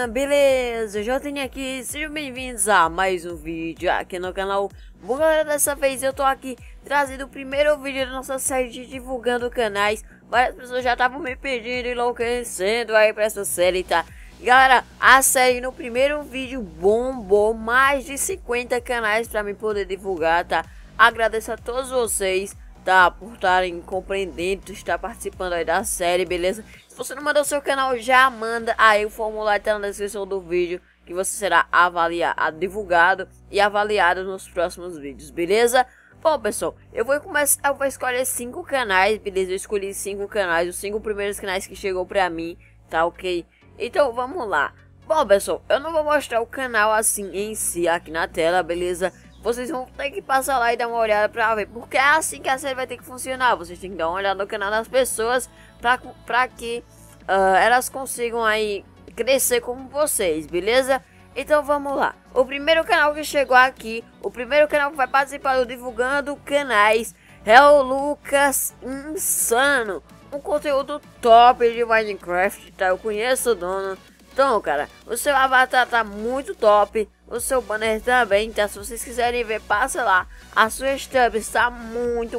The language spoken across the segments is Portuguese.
galera, beleza? Jotinha aqui, sejam bem-vindos a mais um vídeo aqui no canal. Bom galera, dessa vez eu tô aqui trazendo o primeiro vídeo da nossa série de divulgando canais. Várias pessoas já estavam me pedindo e enlouquecendo aí pra essa série, tá? Galera, a série no primeiro vídeo bombou mais de 50 canais pra mim poder divulgar, tá? Agradeço a todos vocês, tá, por estarem compreendendo, estar participando aí da série, beleza? Se você não mandou seu canal, já manda aí, o formulário tá na descrição do vídeo, que você será avaliado, divulgado e avaliado nos próximos vídeos, beleza? Bom, pessoal, eu vou escolher 5 canais, beleza? Eu escolhi 5 canais, os 5 primeiros canais que chegou pra mim, tá ok? Então, vamos lá. Bom, pessoal, eu não vou mostrar o canal assim em si aqui na tela, beleza? Vocês vão ter que passar lá e dar uma olhada pra ver, porque é assim que a série vai ter que funcionar. Vocês têm que dar uma olhada no canal das pessoas pra que elas consigam aí crescer como vocês, beleza? Então vamos lá. O primeiro canal que chegou aqui, o primeiro canal que vai participar do Divulgando Canais é o Lucas Insano. Um conteúdo top de Minecraft, tá? Eu conheço o dono. Então, cara, o seu avatar tá muito top. O seu banner também, tá? Se vocês quiserem ver, passa lá. A sua thumb está muito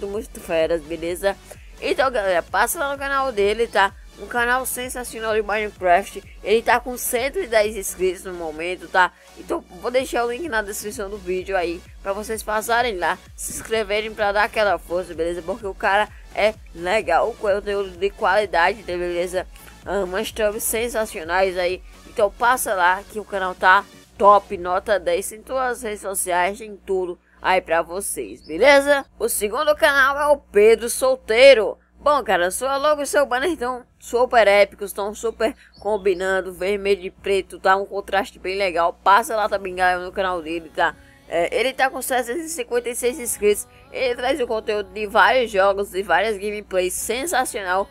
feras, beleza? Então, galera, passa lá no canal dele, tá? Um canal sensacional de Minecraft. Ele tá com 110 inscritos no momento, tá? Então, vou deixar o link na descrição do vídeo aí, pra vocês passarem lá, se inscreverem pra dar aquela força, beleza? Porque o cara é legal, o conteúdo de qualidade, beleza? Umas thumbs sensacionais aí. Então, passa lá que o canal tá top, nota 10 em todas as redes sociais, em tudo aí pra vocês, beleza? O segundo canal é o Pedro Solteiro. Bom, cara, sua logo e seu banner estão super épicos, estão super combinando, vermelho e preto, tá? Um contraste bem legal. Passa lá também, galera, no canal dele, tá? Ele tá com 756 inscritos. Ele traz o conteúdo de vários jogos e várias gameplays sensacional.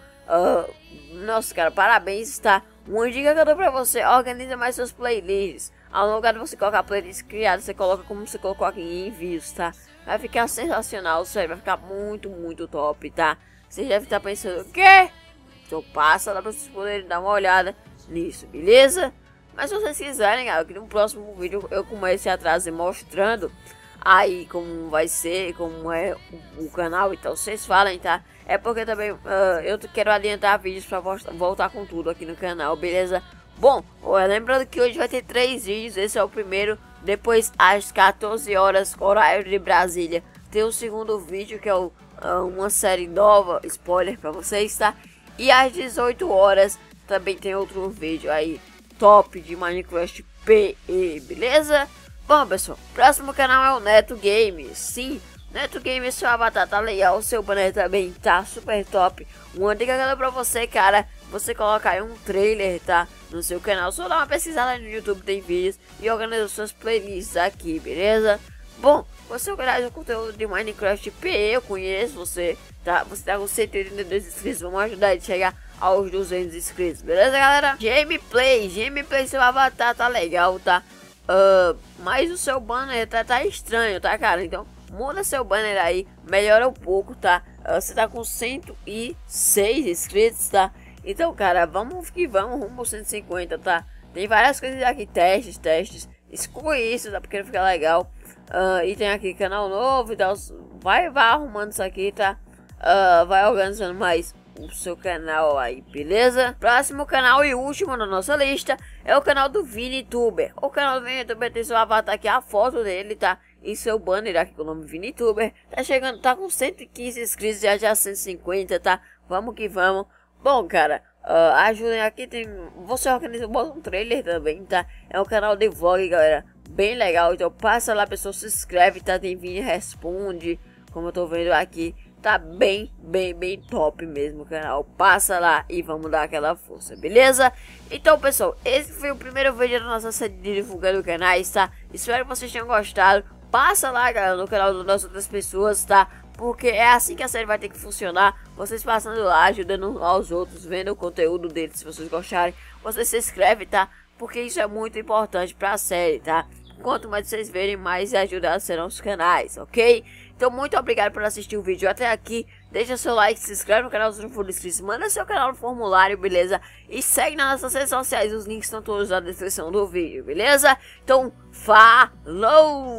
Nossa, cara, parabéns, tá? Uma dica que eu dou pra você: organiza mais suas playlists. Ao lugar de você colocar playlist criada, você coloca como você colocou aqui em envios, tá? Vai ficar sensacional, sério, vai ficar muito top, tá? Você deve estar pensando, o quê? Então passa lá pra vocês poderem dar uma olhada nisso, beleza? Mas se vocês quiserem, galera, que no próximo vídeo eu comece a trazer mostrando aí como vai ser, como é o canal, então vocês falem, tá? É porque também eu quero adiantar vídeos pra voltar com tudo aqui no canal, beleza? Bom, lembrando que hoje vai ter 3 vídeos, esse é o primeiro. Depois às 14 horas, horário de Brasília, tem o segundo vídeo, que é uma série nova, spoiler pra vocês, tá? E às 18 horas também tem outro vídeo aí, top de Minecraft PE, beleza? Bom, pessoal, próximo canal é o Neto Games. Sim, Neto Games, seu avatar tá legal, o seu banner também tá super top. Uma dica que eu dou pra você, cara, você colocar aí um trailer, tá? No seu canal, só dá uma pesquisada no YouTube, tem vídeos, e organiza suas playlists aqui, beleza? Bom, você organiza o conteúdo de Minecraft PE, eu conheço você, tá? Você tá com 182 inscritos, vamos ajudar ele a chegar aos 200 inscritos, beleza, galera? Gameplay, seu avatar tá legal, tá? Mas o seu banner tá estranho, tá, cara? Então, muda seu banner aí, melhora um pouco, tá? Você tá com 106 inscritos, tá? Então, cara, vamos que vamos, rumo aos 150, tá? Tem várias coisas aqui, testes. Exclui isso, tá? Porque não fica legal. E tem aqui canal novo e tal. Vai arrumando isso aqui, tá? Vai organizando mais o seu canal aí, beleza? Próximo canal e último na nossa lista é o canal do ViniTuber. O canal do ViniTuber tem seu avatar aqui, a foto dele, tá? E seu banner aqui com o nome ViniTuber. Tá chegando, tá com 115 inscritos, já 150, tá? Vamos que vamos. Bom, cara, ajudem aqui, você organiza um trailer também, tá? É um canal de vlog, galera, bem legal. Então passa lá, pessoal, se inscreve, tá? Tem Vini Responde, como eu tô vendo aqui. Tá bem top mesmo o canal. Passa lá e vamos dar aquela força, beleza? Então, pessoal, esse foi o primeiro vídeo da nossa série de divulgando canais, tá? Espero que vocês tenham gostado. Passa lá, galera, no canal das outras pessoas, tá? Porque é assim que a série vai ter que funcionar. Vocês passando lá, ajudando aos outros, vendo o conteúdo deles. Se vocês gostarem, você se inscreve, tá? Porque isso é muito importante pra série, tá? Quanto mais vocês verem, mais ajudados serão os canais, ok? Então muito obrigado por assistir o vídeo até aqui. Deixa seu like, se inscreve no canal se não for inscrito, manda seu canal no formulário, beleza? E segue nas nossas redes sociais, os links estão todos na descrição do vídeo, beleza? Então, falou!